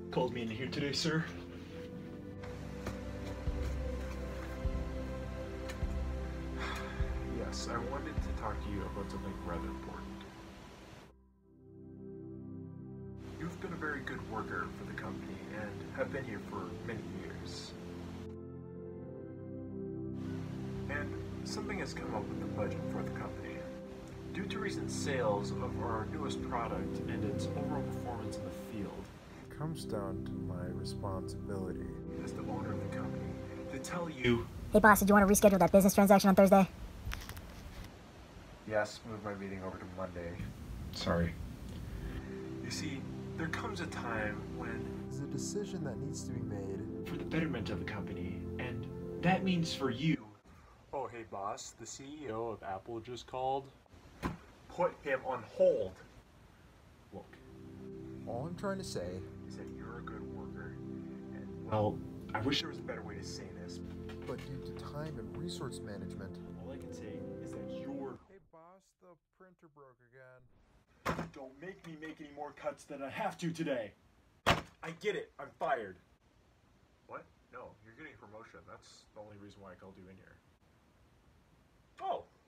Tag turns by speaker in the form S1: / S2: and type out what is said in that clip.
S1: Called me in here today, sir.
S2: Yes, I wanted to talk to you about something rather important. You've been a very good worker for the company and have been here for many years. And something has come up with the budget for the company. Due to recent sales of our newest product and its overall performance in the field, it comes down to my responsibility as the owner of the company to tell you...
S3: Hey boss, did you want to reschedule that business transaction on Thursday?
S2: Yes, move my meeting over to Monday.
S1: Sorry.
S2: You see, there comes a time when there's a decision that needs to be made
S1: For the betterment of the company, and that means for you.
S2: Oh, hey boss, the CEO of Apple just called. Put him on hold. Look, all I'm trying to say is that you're a good worker, and
S1: Well, I wish
S2: there was a better way to say this, but due to time and resource management,
S1: all I can say is that you're...
S2: Hey boss, the printer broke again.
S1: Don't make me make any more cuts than I have to today.
S2: I get it, I'm fired. What? No, you're getting a promotion. That's the only reason why I called you in here. Oh,